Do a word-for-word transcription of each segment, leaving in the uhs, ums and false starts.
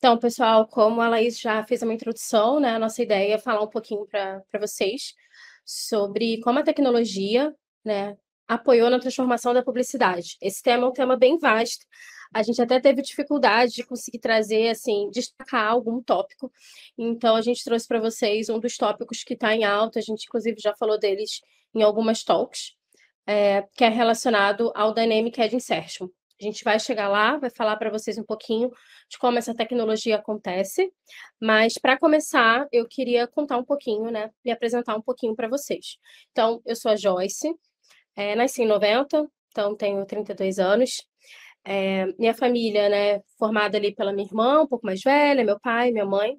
Então, pessoal, como a Laís já fez uma introdução, né, a nossa ideia é falar um pouquinho para para vocês sobre como a tecnologia, né, apoiou na transformação da publicidade. Esse tema é um tema bem vasto. A gente até teve dificuldade de conseguir trazer, assim, destacar algum tópico. Então, a gente trouxe para vocês um dos tópicos que está em alta. A gente, inclusive, já falou deles em algumas talks, é, que é relacionado ao Dynamic Ad Insertion. A gente vai chegar lá, vai falar para vocês um pouquinho de como essa tecnologia acontece, mas para começar, eu queria contar um pouquinho, né, me apresentar um pouquinho para vocês. Então, eu sou a Joyce, é, nasci em noventa, então tenho trinta e dois anos. É, minha família, né, formada ali pela minha irmã, um pouco mais velha, meu pai, minha mãe.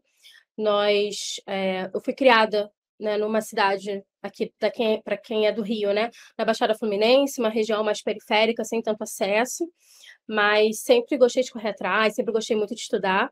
Nós, é, eu fui criada, né, numa cidade aqui para quem é do Rio, né, na Baixada Fluminense, uma região mais periférica, sem tanto acesso, mas sempre gostei de correr atrás, sempre gostei muito de estudar.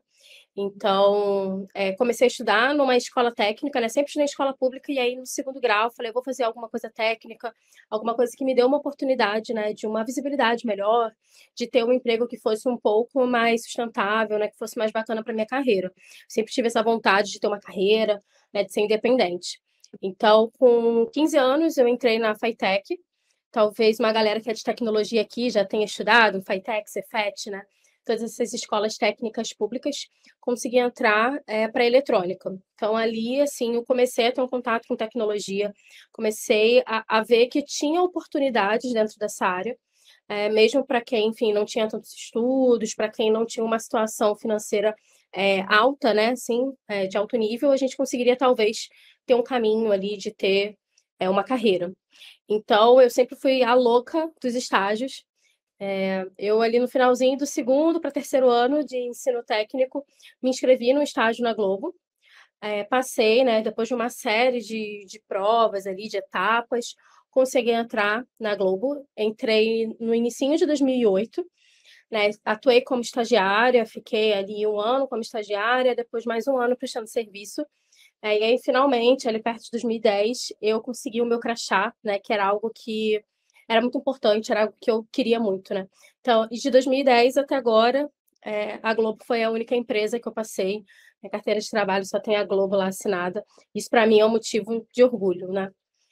Então, é, comecei a estudar numa escola técnica, né? Sempre estudei em escola pública, e aí no segundo grau falei, vou fazer alguma coisa técnica, alguma coisa que me dê uma oportunidade, né, de uma visibilidade melhor, de ter um emprego que fosse um pouco mais sustentável, né, que fosse mais bacana para minha carreira. Sempre tive essa vontade de ter uma carreira, né, de ser independente. Então, com quinze anos, eu entrei na Fitec. Talvez uma galera que é de tecnologia aqui já tenha estudado, Fitec, Cefet, né? Todas essas escolas técnicas públicas, consegui entrar é, para eletrônica. Então, ali, assim, eu comecei a ter um contato com tecnologia, comecei a, a ver que tinha oportunidades dentro dessa área, é, mesmo para quem, enfim, não tinha tantos estudos, para quem não tinha uma situação financeira é, alta, né, assim, é, de alto nível, a gente conseguiria, talvez, ter um caminho ali de ter é, uma carreira. Então, eu sempre fui a louca dos estágios. É, eu, ali no finalzinho do segundo para terceiro ano de ensino técnico, me inscrevi no estágio na Globo. É, passei, né, depois de uma série de, de provas ali, de etapas, consegui entrar na Globo. Entrei no início de dois mil e oito, né, atuei como estagiária, fiquei ali um ano como estagiária, depois mais um ano prestando serviço. É, e aí, finalmente, ali perto de dois mil e dez, eu consegui o meu crachá, né, que era algo que era muito importante, era algo que eu queria muito, né. Então, de dois mil e dez até agora, é, a Globo foi a única empresa que eu passei. Minha carteira de trabalho só tem a Globo lá assinada. Isso, para mim, é um motivo de orgulho, né.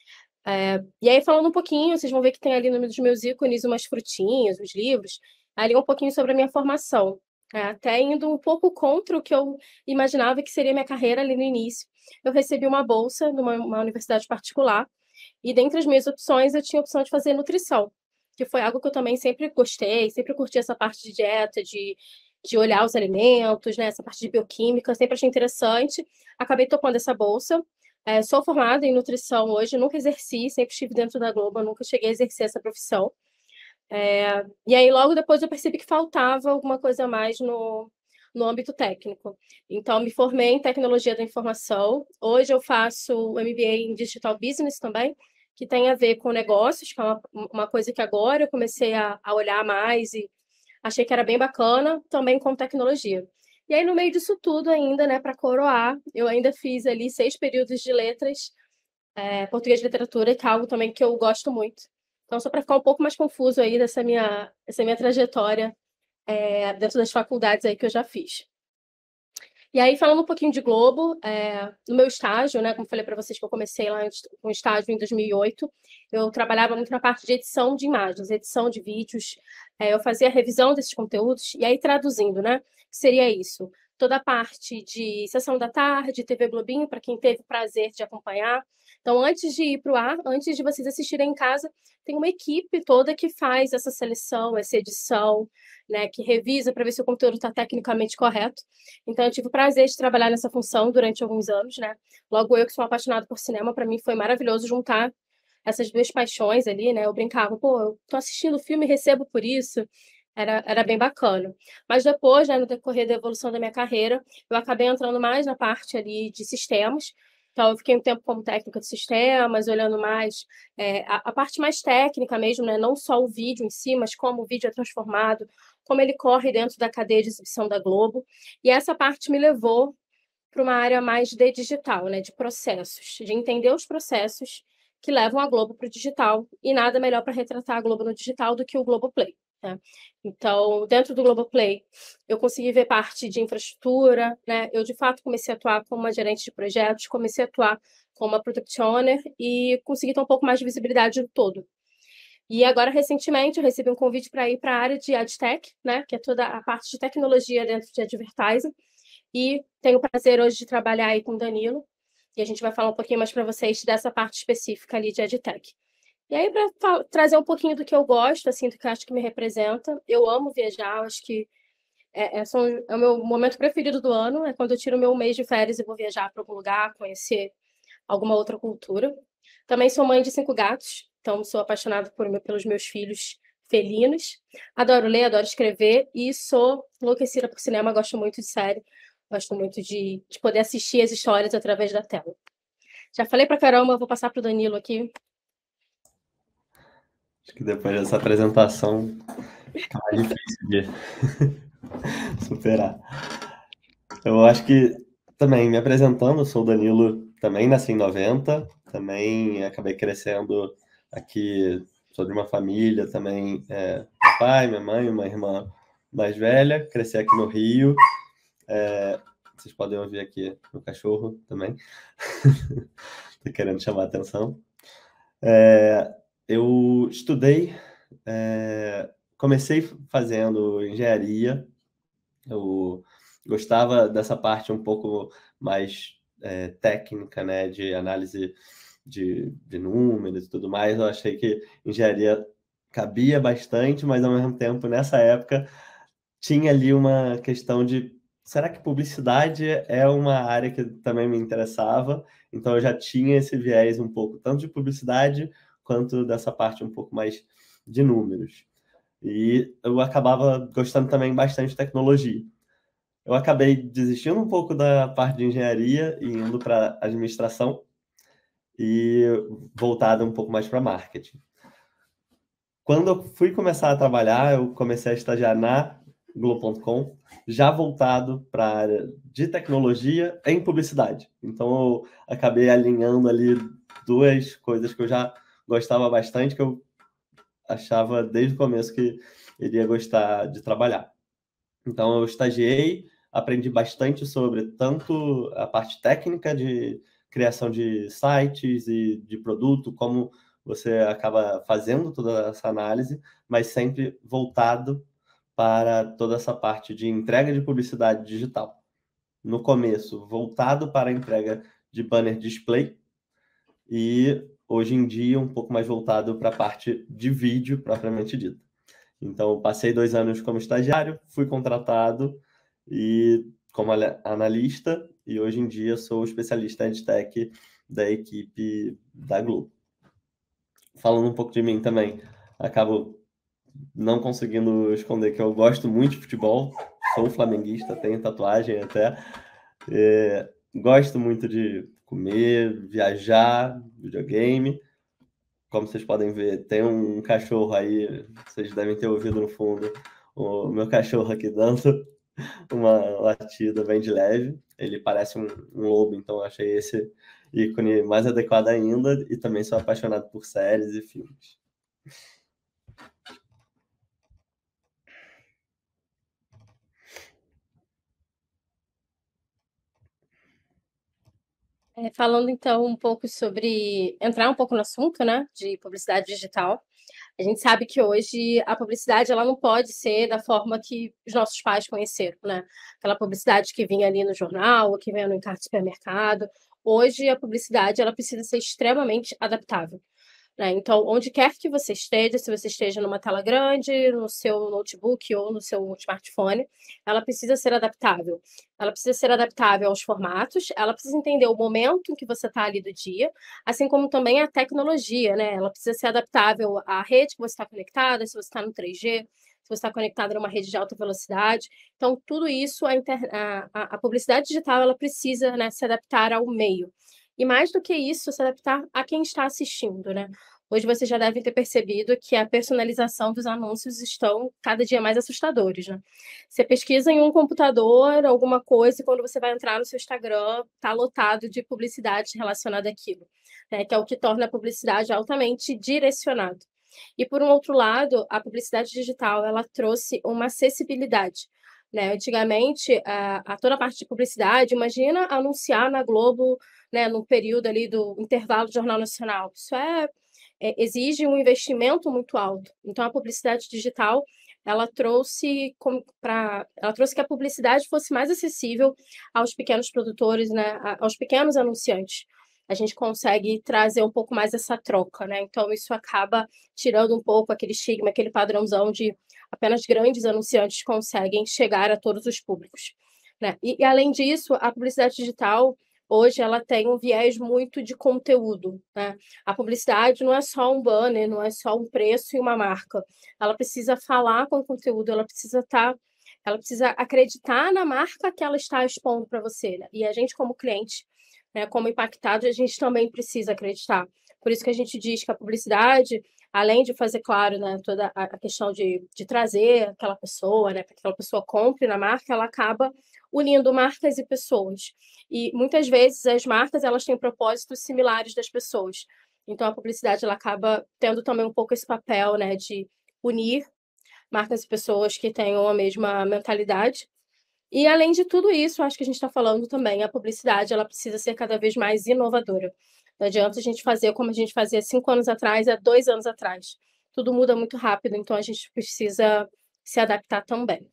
É, e aí, falando um pouquinho, vocês vão ver que tem ali no meio dos meus ícones umas frutinhas, uns livros, ali um pouquinho sobre a minha formação. É, até indo um pouco contra o que eu imaginava que seria minha carreira ali no início. Eu recebi uma bolsa numa uma universidade particular, e dentre as minhas opções eu tinha a opção de fazer nutrição, que foi algo que eu também sempre gostei, sempre curti essa parte de dieta, de, de olhar os alimentos, né, essa parte de bioquímica, sempre achei interessante. Acabei topando essa bolsa. É, sou formada em nutrição hoje, nunca exerci, sempre estive dentro da Globo, nunca cheguei a exercer essa profissão. É, e aí, logo depois, eu percebi que faltava alguma coisa a mais no, no âmbito técnico. Então, me formei em tecnologia da informação. Hoje, eu faço o M B A em Digital Business também, que tem a ver com negócios, que é uma, uma coisa que agora eu comecei a, a olhar mais e achei que era bem bacana, também com tecnologia. E aí, no meio disso tudo, ainda, né, para coroar, eu ainda fiz ali seis períodos de letras, é, português de literatura, que é algo também que eu gosto muito. Então, só para ficar um pouco mais confuso aí dessa minha, dessa minha trajetória é, dentro das faculdades aí que eu já fiz. E aí, falando um pouquinho de Globo, é, no meu estágio, né, como falei para vocês que eu comecei lá com um estágio em dois mil e oito, eu trabalhava muito na parte de edição de imagens, edição de vídeos, é, eu fazia a revisão desses conteúdos, e aí traduzindo, né, que seria isso, toda a parte de Sessão da Tarde, T V Globinho, para quem teve o prazer de acompanhar. Então, antes de ir para o ar, antes de vocês assistirem em casa, tem uma equipe toda que faz essa seleção, essa edição, né, que revisa para ver se o conteúdo está tecnicamente correto. Então, eu tive o prazer de trabalhar nessa função durante alguns anos, né? Logo, eu que sou apaixonada por cinema, para mim foi maravilhoso juntar essas duas paixões ali, né? Eu brincava, pô, eu tô assistindo o filme e recebo por isso. Era, era bem bacana. Mas depois, né, no decorrer da evolução da minha carreira, eu acabei entrando mais na parte ali de sistemas. Então, eu fiquei um tempo como técnica de sistemas, olhando mais é, a, a parte mais técnica mesmo, né? Não só o vídeo em si, mas como o vídeo é transformado, como ele corre dentro da cadeia de exibição da Globo. E essa parte me levou para uma área mais de digital, né, de processos, de entender os processos que levam a Globo para o digital. E nada melhor para retratar a Globo no digital do que o Globoplay. né? Então, dentro do Globoplay, eu consegui ver parte de infraestrutura, né? Eu, de fato, comecei a atuar como uma gerente de projetos, comecei a atuar como uma product owner e consegui ter um pouco mais de visibilidade do todo. E agora, recentemente, eu recebi um convite para ir para a área de AdTech, né? Que é toda a parte de tecnologia dentro de advertising. E tenho o prazer hoje de trabalhar aí com o Danilo. E a gente vai falar um pouquinho mais para vocês dessa parte específica ali de AdTech. E aí, para trazer um pouquinho do que eu gosto, assim, do que eu acho que me representa, eu amo viajar, eu acho que é, é, são, é o meu momento preferido do ano, é quando eu tiro o meu mês de férias e vou viajar para algum lugar, conhecer alguma outra cultura. Também sou mãe de cinco gatos, então sou apaixonada por, pelos meus filhos felinos. Adoro ler, adoro escrever e sou enlouquecida por cinema, gosto muito de série, gosto muito de, de poder assistir as histórias através da tela. Já falei pra caramba, vou passar pro Danilo aqui. Acho que depois dessa apresentação fica mais difícil de superar. Eu acho que também me apresentando, eu sou o Danilo, também nasci em noventa, também acabei crescendo aqui, sou de uma família também, é, meu pai, minha mãe, uma irmã mais velha, cresci aqui no Rio. É, vocês podem ouvir aqui o cachorro também, tô querendo chamar a atenção. É, eu estudei, é, comecei fazendo engenharia, eu gostava dessa parte um pouco mais é, técnica, né, de análise de, de números e tudo mais. Eu achei que engenharia cabia bastante, mas ao mesmo tempo, nessa época, tinha ali uma questão de será que publicidade é uma área que também me interessava? Então eu já tinha esse viés um pouco, tanto de publicidade quanto dessa parte um pouco mais de números. E eu acabava gostando também bastante de tecnologia. Eu acabei desistindo um pouco da parte de engenharia e indo para administração e voltado um pouco mais para marketing. Quando eu fui começar a trabalhar, eu comecei a estagiar na Globo ponto com, já voltado para a área de tecnologia em publicidade. Então, eu acabei alinhando ali duas coisas que eu já gostava bastante, que eu achava desde o começo que iria gostar de trabalhar. Então, eu estagiei, aprendi bastante sobre tanto a parte técnica de criação de sites e de produto, como você acaba fazendo toda essa análise, mas sempre voltado para toda essa parte de entrega de publicidade digital. No começo, voltado para a entrega de banner display e hoje em dia um pouco mais voltado para a parte de vídeo propriamente dita. Então, passei dois anos como estagiário, fui contratado e como analista e hoje em dia sou especialista em EdTech da equipe da Globo. Falando um pouco de mim também, acabo não conseguindo esconder que eu gosto muito de futebol, sou flamenguista, tenho tatuagem até, é, gosto muito de comer, viajar, videogame. Como vocês podem ver, tem um cachorro aí, vocês devem ter ouvido no fundo, o meu cachorro aqui dando uma latida bem de leve. Ele parece um, um lobo, então achei esse ícone mais adequado ainda. E também sou apaixonado por séries e filmes. É, falando então um pouco sobre entrar um pouco no assunto, né, de publicidade digital. A gente sabe que hoje a publicidade ela não pode ser da forma que os nossos pais conheceram, né? Aquela publicidade que vinha ali no jornal, ou que vinha no encarte de supermercado. Hoje a publicidade ela precisa ser extremamente adaptável. Né? Então, onde quer que você esteja, se você esteja numa tela grande, no seu notebook ou no seu smartphone, ela precisa ser adaptável. Ela precisa ser adaptável aos formatos, ela precisa entender o momento em que você está ali do dia, assim como também a tecnologia, né? Ela precisa ser adaptável à rede que você está conectada, se você está no três G, se você está conectado numa rede de alta velocidade. Então, tudo isso, a, inter... a, a publicidade digital, ela precisa, né, se adaptar ao meio. E mais do que isso, se adaptar a quem está assistindo, né? Hoje vocês já devem ter percebido que a personalização dos anúncios estão cada dia mais assustadores, né? Você pesquisa em um computador alguma coisa e quando você vai entrar no seu Instagram, está lotado de publicidade relacionada àquilo, né? Que é o que torna a publicidade altamente direcionada. E, por um outro lado, a publicidade digital, ela trouxe uma acessibilidade, né? Antigamente, a, a toda a parte de publicidade, imagina anunciar na Globo, né, no período ali do intervalo do Jornal Nacional. Isso é, é, exige um investimento muito alto. Então, a publicidade digital, ela trouxe para, ela trouxe que a publicidade fosse mais acessível aos pequenos produtores, né, aos pequenos anunciantes. A gente consegue trazer um pouco mais essa troca, né? Então, isso acaba tirando um pouco aquele estigma, aquele padrãozão de apenas grandes anunciantes conseguem chegar a todos os públicos, né? E, e além disso, a publicidade digital, hoje, ela tem um viés muito de conteúdo, né? A publicidade não é só um banner, não é só um preço e uma marca. Ela precisa falar com o conteúdo, ela precisa estar... Tá, ela precisa acreditar na marca que ela está expondo para você, né? E a gente, como cliente, né, como impactado, a gente também precisa acreditar. Por isso que a gente diz que a publicidade, além de fazer, claro, né, toda a questão de, de trazer aquela pessoa, né, para que aquela pessoa compre na marca, ela acaba unindo marcas e pessoas. E muitas vezes as marcas, elas têm propósitos similares das pessoas. Então a publicidade, ela acaba tendo também um pouco esse papel, né, de unir marcas e pessoas que tenham a mesma mentalidade. E, além de tudo isso, acho que a gente está falando também, a publicidade, ela precisa ser cada vez mais inovadora. Não adianta a gente fazer como a gente fazia cinco anos atrás, há dois anos atrás. Tudo muda muito rápido, então a gente precisa se adaptar também.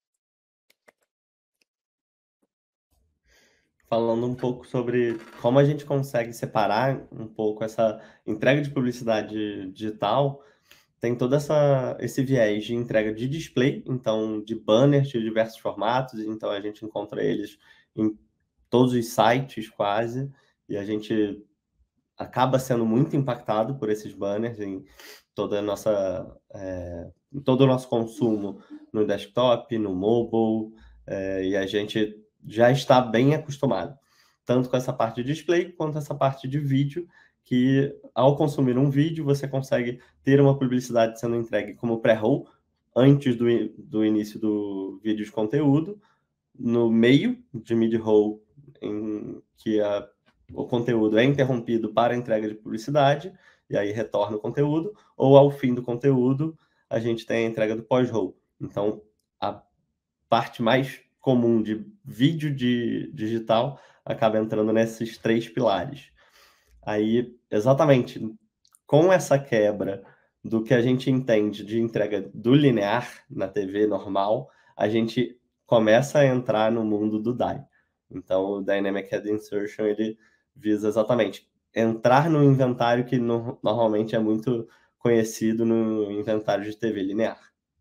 Falando um pouco sobre como a gente consegue separar um pouco essa entrega de publicidade digital, tem todo essa, esse viés de entrega de display, então de banners de diversos formatos, então a gente encontra eles em todos os sites quase, e a gente acaba sendo muito impactado por esses banners em toda a nossa, é, todo o nosso consumo no desktop, no mobile, é, e a gente já está bem acostumado, tanto com essa parte de display quanto essa parte de vídeo, que ao consumir um vídeo, você consegue ter uma publicidade sendo entregue como pré-roll, antes do, do início do vídeo de conteúdo, no meio de mid-roll, em que a, o conteúdo é interrompido para a entrega de publicidade, e aí retorna o conteúdo, ou ao fim do conteúdo, a gente tem a entrega do pós-roll. Então, a parte mais comum de vídeo de digital acaba entrando nesses três pilares. Aí, exatamente, com essa quebra do que a gente entende de entrega do linear na T V normal, a gente começa a entrar no mundo do D A I. Então, o Dynamic Ad Insertion, ele visa exatamente entrar no inventário que no, normalmente é muito conhecido no inventário de T V linear.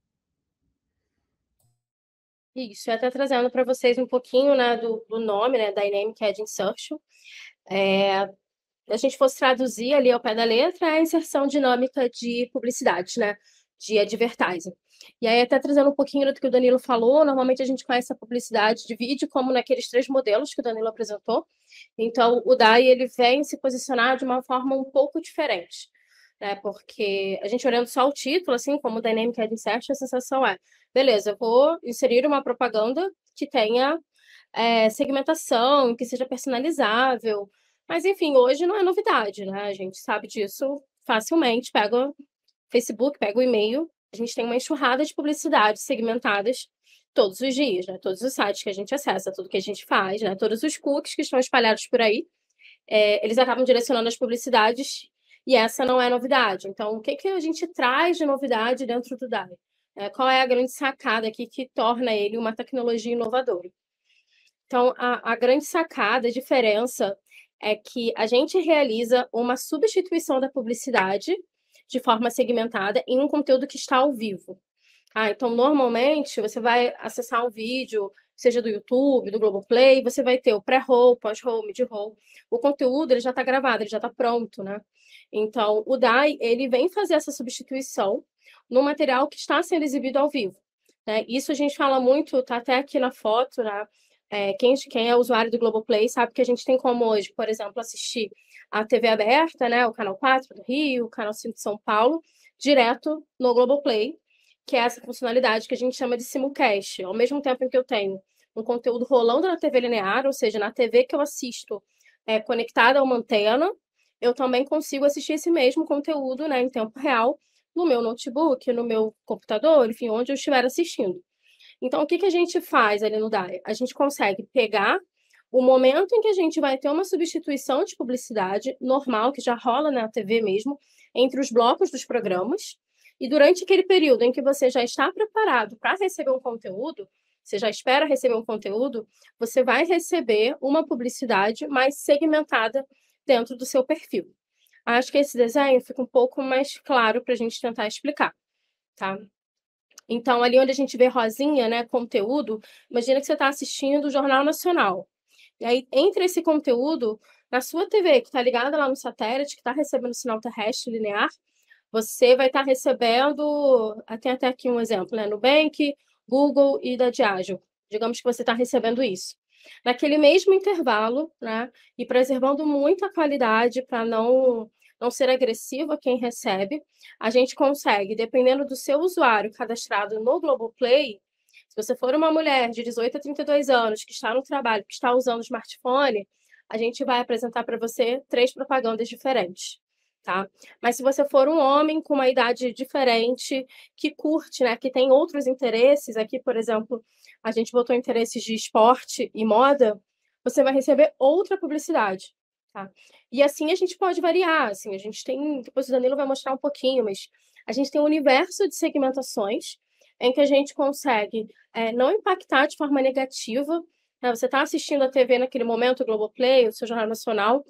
Isso, até trazendo para vocês um pouquinho, né, do, do nome, né, Dynamic Ad Insertion. É, se a gente fosse traduzir ali ao pé da letra, é a inserção dinâmica de publicidade, né, de advertising. E aí, até trazendo um pouquinho do que o Danilo falou, normalmente a gente conhece a publicidade de vídeo como naqueles três modelos que o Danilo apresentou. Então, o D A I, ele vem se posicionar de uma forma um pouco diferente, né? Porque a gente olhando só o título, assim, como Dynamic Ad Insertion, a sensação é, beleza, eu vou inserir uma propaganda que tenha é, segmentação, que seja personalizável. Mas, enfim, hoje não é novidade, né? A gente sabe disso facilmente. Pega o Facebook, pega o e-mail, a gente tem uma enxurrada de publicidades segmentadas todos os dias, né? Todos os sites que a gente acessa, tudo que a gente faz, né? Todos os cookies que estão espalhados por aí, é, eles acabam direcionando as publicidades e essa não é novidade. Então, o que, que a gente traz de novidade dentro do D A I? É, qual é a grande sacada aqui que torna ele uma tecnologia inovadora? Então, a, a grande sacada, a diferença é que a gente realiza uma substituição da publicidade de forma segmentada em um conteúdo que está ao vivo. Ah, então, normalmente, você vai acessar um vídeo, seja do YouTube, do Globoplay, você vai ter o pré-roll, pós-roll, mid-roll. O conteúdo ele já está gravado, ele já está pronto, né? Então, o D A I, ele vem fazer essa substituição no material que está sendo exibido ao vivo, né? Isso a gente fala muito, está até aqui na foto, né? É, quem, quem é usuário do Globoplay sabe que a gente tem como hoje, por exemplo, assistir a T V aberta, né? O Canal quatro do Rio, o Canal cinco de São Paulo, direto no Globoplay, que é essa funcionalidade que a gente chama de simulcast. Ao mesmo tempo em que eu tenho um conteúdo rolando na T V linear, ou seja, na T V que eu assisto é, conectada a uma antena, eu também consigo assistir esse mesmo conteúdo, né, em tempo real no meu notebook, no meu computador, enfim, onde eu estiver assistindo. Então, o que, que a gente faz ali no D A I? A gente consegue pegar o momento em que a gente vai ter uma substituição de publicidade normal, que já rola na T V mesmo, entre os blocos dos programas, e durante aquele período em que você já está preparado para receber um conteúdo, você já espera receber um conteúdo, você vai receber uma publicidade mais segmentada dentro do seu perfil. Acho que esse desenho fica um pouco mais claro para a gente tentar explicar, tá? Então, ali onde a gente vê rosinha, né, conteúdo, imagina que você está assistindo o Jornal Nacional. E aí, entre esse conteúdo, na sua T V, que está ligada lá no satélite, que está recebendo sinal terrestre linear, você vai estar tá recebendo, tem até aqui um exemplo, né, Nubank, Google e da Diageo. Digamos que você está recebendo isso. Naquele mesmo intervalo, né, e preservando muito a qualidade para não, não ser agressivo a quem recebe, a gente consegue, dependendo do seu usuário cadastrado no Globoplay, se você for uma mulher de dezoito a trinta e dois anos que está no trabalho, que está usando o smartphone, a gente vai apresentar para você três propagandas diferentes, tá? Mas se você for um homem com uma idade diferente, que curte, né, que tem outros interesses, aqui, por exemplo, a gente botou interesses de esporte e moda, você vai receber outra publicidade, tá? E assim a gente pode variar, assim, a gente tem, depois o Danilo vai mostrar um pouquinho, mas a gente tem um universo de segmentações em que a gente consegue é, não impactar de forma negativa, né? Você está assistindo a T V naquele momento, o Globoplay, o seu Jornal Nacional,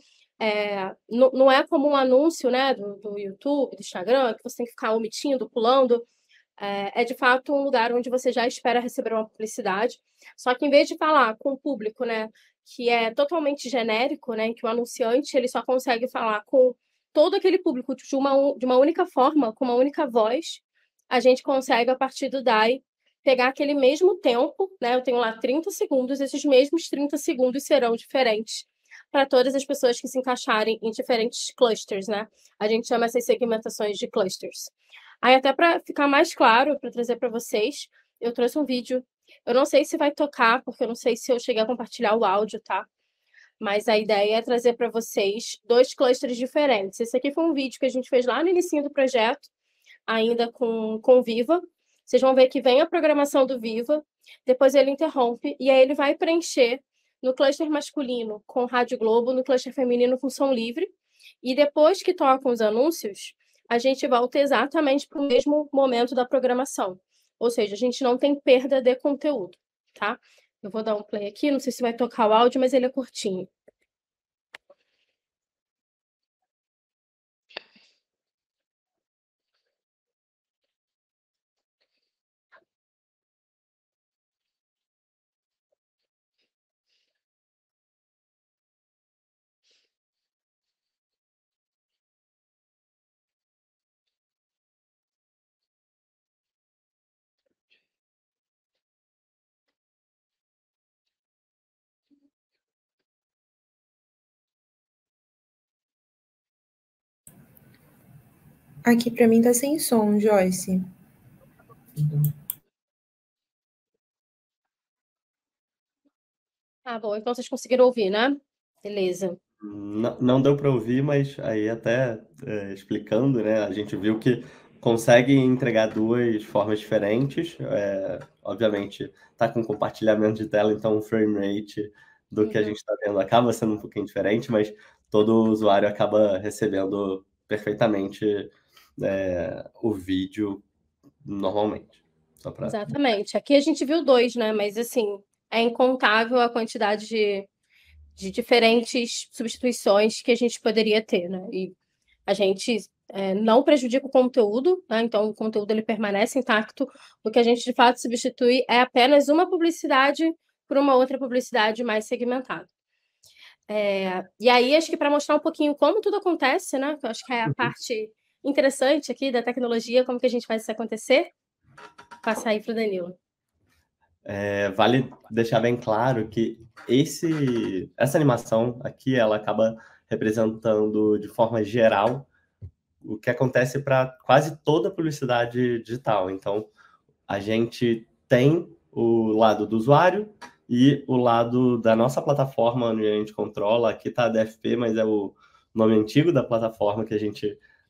é, não, não é como um anúncio, né, do, do YouTube, do Instagram, que você tem que ficar omitindo, pulando, é, é de fato um lugar onde você já espera receber uma publicidade, só que em vez de falar com o público, né, que é totalmente genérico, né, que o anunciante ele só consegue falar com todo aquele público de uma, de uma única forma, com uma única voz, a gente consegue, a partir do D A I, pegar aquele mesmo tempo, né, eu tenho lá trinta segundos, esses mesmos trinta segundos serão diferentes para todas as pessoas que se encaixarem em diferentes clusters, né? A gente chama essas segmentações de clusters. Aí, até para ficar mais claro, para trazer para vocês, eu trouxe um vídeo. Eu não sei se vai tocar, porque eu não sei se eu cheguei a compartilhar o áudio, tá? Mas a ideia é trazer para vocês dois clusters diferentes. Esse aqui foi um vídeo que a gente fez lá no início do projeto, ainda com, com Viva. Vocês vão ver que vem a programação do Viva, depois ele interrompe, e aí ele vai preencher no cluster masculino com Rádio Globo, no cluster feminino com som livre, e depois que tocam os anúncios, a gente volta exatamente para o mesmo momento da programação. Ou seja, a gente não tem perda de conteúdo, tá? Eu vou dar um play aqui, não sei se vai tocar o áudio, mas ele é curtinho. Aqui para mim tá sem som, Joyce. Ah, bom, então vocês conseguiram ouvir, né? Beleza. Não, não deu para ouvir, mas aí até é, explicando, né? A gente viu que consegue entregar duas formas diferentes. É, obviamente, tá com compartilhamento de tela, então o frame rate do que a Uhum. gente está vendo acaba sendo um pouquinho diferente, mas todo usuário acaba recebendo perfeitamente é, o vídeo normalmente. Só pra... Exatamente. Aqui a gente viu dois, né? Mas assim, é incontável a quantidade de, de diferentes substituições que a gente poderia ter, né? E a gente é, não prejudica o conteúdo, né? Então o conteúdo ele permanece intacto. O que a gente de fato substitui é apenas uma publicidade por uma outra publicidade mais segmentada. É, e aí, acho que para mostrar um pouquinho como tudo acontece, né? Que eu acho que é a parte interessante aqui da tecnologia, como que a gente faz isso acontecer. Passar aí para o Danilo. É, vale deixar bem claro que esse, essa animação aqui, ela acaba representando de forma geral o que acontece para quase toda a publicidade digital. Então, a gente tem o lado do usuário e o lado da nossa plataforma, onde a gente controla. Aqui está a D F P, mas é o nome antigo da plataforma que a gente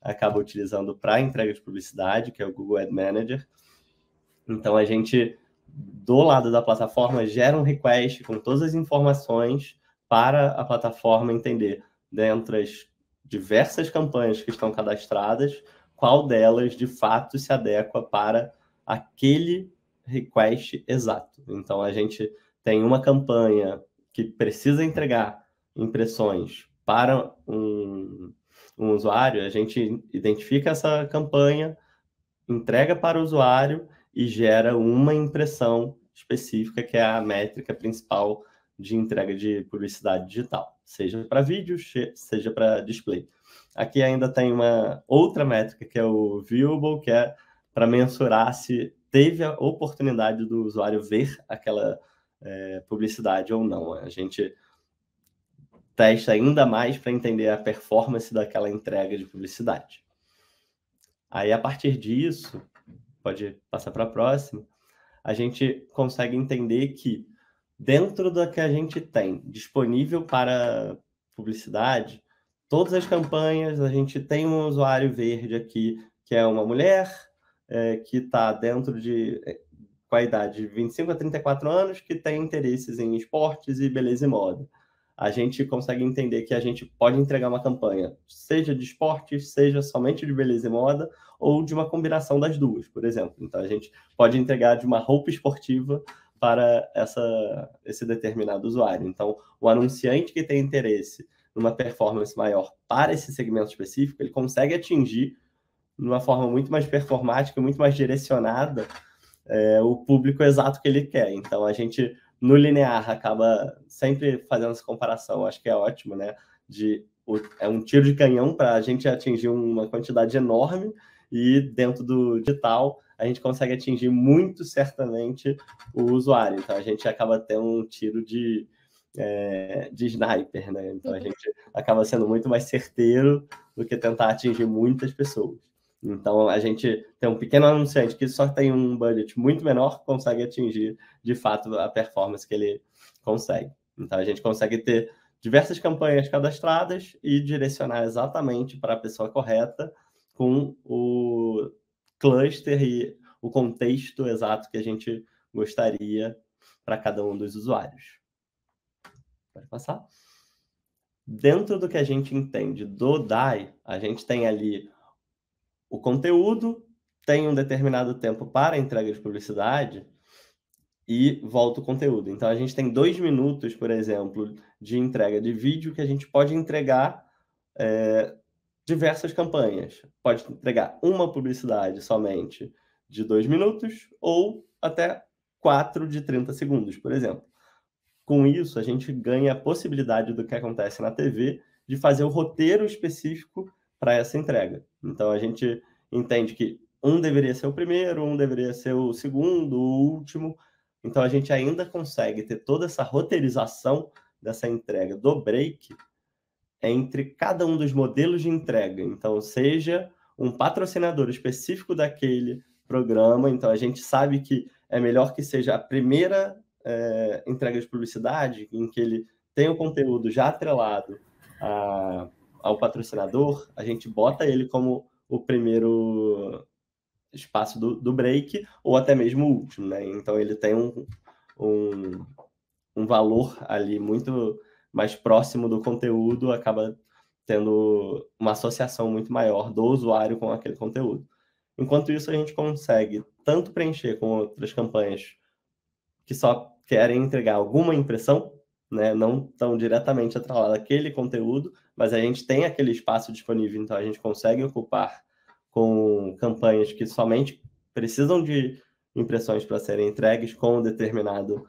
acaba utilizando para entrega de publicidade, que é o Google Ad Manager. Então, a gente, do lado da plataforma, gera um request com todas as informações para a plataforma entender, dentre as diversas campanhas que estão cadastradas, qual delas, de fato, se adequa para aquele request exato. Então, a gente tem uma campanha que precisa entregar impressões para um, um usuário, a gente identifica essa campanha, entrega para o usuário e gera uma impressão específica, que é a métrica principal de entrega de publicidade digital, seja para vídeo, seja para display. Aqui ainda tem uma outra métrica, que é o viewable, que é para mensurar se teve a oportunidade do usuário ver aquela é, publicidade ou não. A gente testa ainda mais para entender a performance daquela entrega de publicidade. Aí, a partir disso, pode passar para a próxima, a gente consegue entender que dentro da que a gente tem disponível para publicidade, todas as campanhas, a gente tem um usuário verde aqui, que é uma mulher, é, que está dentro de, com a idade de vinte e cinco a trinta e quatro anos, que tem interesses em esportes e beleza e moda. A gente consegue entender que a gente pode entregar uma campanha, seja de esportes, seja somente de beleza e moda, ou de uma combinação das duas, por exemplo. Então, a gente pode entregar de uma roupa esportiva para essa, esse determinado usuário. Então, o anunciante que tem interesse numa performance maior para esse segmento específico, ele consegue atingir, de uma forma muito mais performática, muito mais direcionada, é, o público exato que ele quer. Então, a gente, no linear, acaba sempre fazendo essa comparação, acho que é ótimo, né? De, o, é um tiro de canhão para a gente atingir uma quantidade enorme, e dentro do digital, a gente consegue atingir muito certamente o usuário. Então, a gente acaba tendo um tiro de, é, de sniper, né? Então, a gente acaba sendo muito mais certeiro do que tentar atingir muitas pessoas. Então, a gente tem um pequeno anunciante que só tem um budget muito menor, consegue atingir, de fato, a performance que ele consegue. Então, a gente consegue ter diversas campanhas cadastradas e direcionar exatamente para a pessoa correta, com o cluster e o contexto exato que a gente gostaria para cada um dos usuários. Pode passar. Dentro do que a gente entende do D A I, a gente tem ali o conteúdo, tem um determinado tempo para a entrega de publicidade e volta o conteúdo. Então, a gente tem dois minutos, por exemplo, de entrega de vídeo que a gente pode entregar é, diversas campanhas. Pode entregar uma publicidade somente de dois minutos ou até quatro de trinta segundos, por exemplo. Com isso, a gente ganha a possibilidade do que acontece na T V de fazer o roteiro específico para essa entrega. Então, a gente entende que um deveria ser o primeiro, um deveria ser o segundo, o último. Então, a gente ainda consegue ter toda essa roteirização dessa entrega do break entre cada um dos modelos de entrega. Então, seja um patrocinador específico daquele programa, então a gente sabe que é melhor que seja a primeira é, entrega de publicidade, em que ele tem o conteúdo já atrelado a, ao patrocinador, a gente bota ele como o primeiro espaço do, do break, ou até mesmo o último, né? Então, ele tem um, um, um valor ali muito mais próximo do conteúdo, acaba tendo uma associação muito maior do usuário com aquele conteúdo. Enquanto isso, a gente consegue tanto preencher com outras campanhas que só querem entregar alguma impressão, né, não tão diretamente atrelada àquele conteúdo, mas a gente tem aquele espaço disponível, então a gente consegue ocupar com campanhas que somente precisam de impressões para serem entregues com um determinado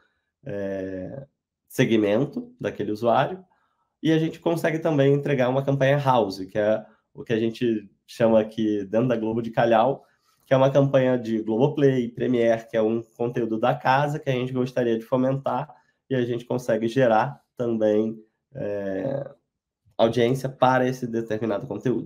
é, segmento daquele usuário, e a gente consegue também entregar uma campanha house, que é o que a gente chama aqui dentro da Globo de Calhau, que é uma campanha de Globoplay, Premiere, que é um conteúdo da casa que a gente gostaria de fomentar, e a gente consegue gerar também é, audiência para esse determinado conteúdo.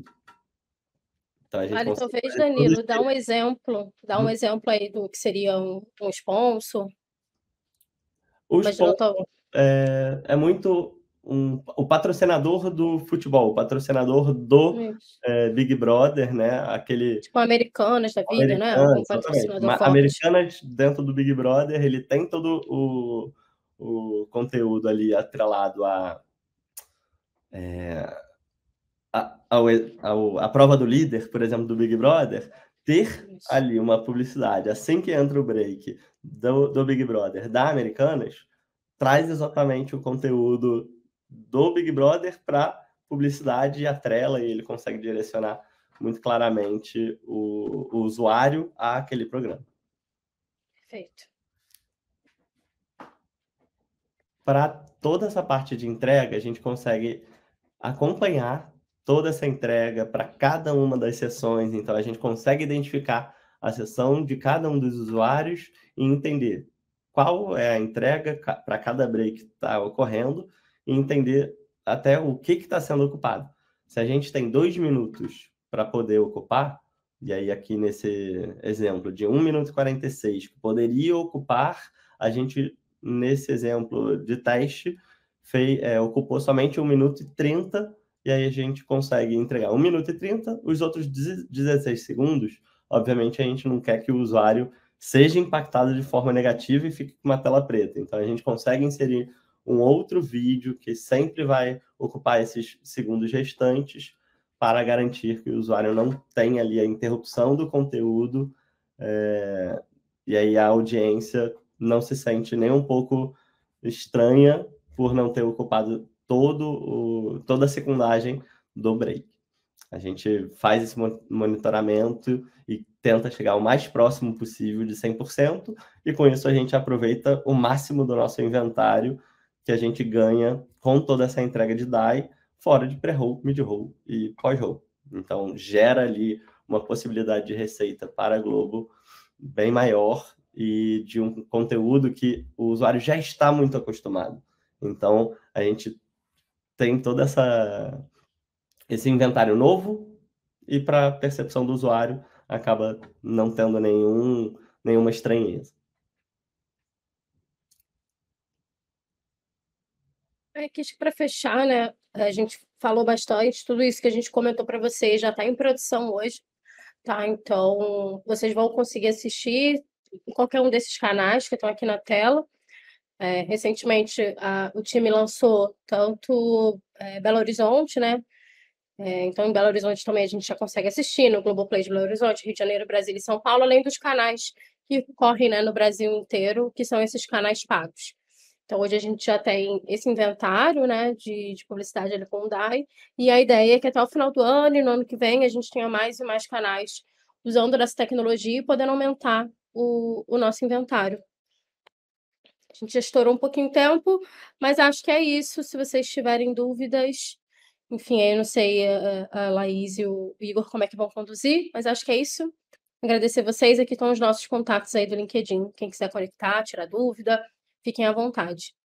Então, a gente Olha, talvez, Danilo, dá um exemplo, dá um exemplo aí do que seria um, um sponsor. O sponsor tô... é, é muito um, o patrocinador do futebol, o patrocinador do é, Big Brother, né? Aquele... Tipo Americanas da vida, Americanas, né? Algum exatamente. patrocinador forte. Americanas, dentro do Big Brother, ele tem todo o, o conteúdo ali atrelado a, é, a, ao, ao, a prova do líder, por exemplo, do Big Brother, ter Isso. ali uma publicidade, assim que entra o break do, do Big Brother da Americanas, traz exatamente o conteúdo do Big Brother para publicidade e atrela, e ele consegue direcionar muito claramente o, o usuário àquele programa. Perfeito. Para toda essa parte de entrega, a gente consegue acompanhar toda essa entrega para cada uma das sessões, então a gente consegue identificar a sessão de cada um dos usuários e entender qual é a entrega para cada break que está ocorrendo e entender até o que está sendo ocupado. Se a gente tem dois minutos para poder ocupar, e aí aqui nesse exemplo de um minuto e quarenta e seis, que poderia ocupar, a gente, nesse exemplo de teste, fez, é, ocupou somente um minuto e trinta, e aí a gente consegue entregar um minuto e trinta, os outros dezesseis segundos, obviamente a gente não quer que o usuário seja impactado de forma negativa e fique com uma tela preta. Então, a gente consegue inserir um outro vídeo que sempre vai ocupar esses segundos restantes para garantir que o usuário não tenha ali a interrupção do conteúdo é... e aí a audiência não se sente nem um pouco estranha por não ter ocupado todo o... toda a secundagem do break. A gente faz esse monitoramento e tenta chegar o mais próximo possível de cem por cento, e com isso a gente aproveita o máximo do nosso inventário que a gente ganha com toda essa entrega de D A I, fora de pré-roll, mid-roll e pós-roll. Então, gera ali uma possibilidade de receita para a Globo bem maior e de um conteúdo que o usuário já está muito acostumado. Então, a gente tem toda essa... esse inventário novo, e para a percepção do usuário acaba não tendo nenhum, nenhuma estranheza. É que para fechar, né, a gente falou bastante, tudo isso que a gente comentou para vocês já está em produção hoje, tá? Então, vocês vão conseguir assistir em qualquer um desses canais que estão aqui na tela. É, recentemente, a, o time lançou tanto é, Belo Horizonte, né? É, então, em Belo Horizonte também a gente já consegue assistir no Globoplay de Belo Horizonte, Rio de Janeiro, Brasília e São Paulo, além dos canais que correm, né, no Brasil inteiro, que são esses canais pagos. Então, hoje a gente já tem esse inventário, né, de, de publicidade ali com o D A I, e a ideia é que até o final do ano e no ano que vem a gente tenha mais e mais canais usando dessa tecnologia e podendo aumentar o, o nosso inventário. A gente já estourou um pouquinho de tempo, mas acho que é isso. Se vocês tiverem dúvidas, enfim, eu não sei a, a Laís e o Igor como é que vão conduzir, mas acho que é isso. Agradecer vocês, aqui estão os nossos contatos aí do LinkedIn. Quem quiser conectar, tirar dúvida, fiquem à vontade.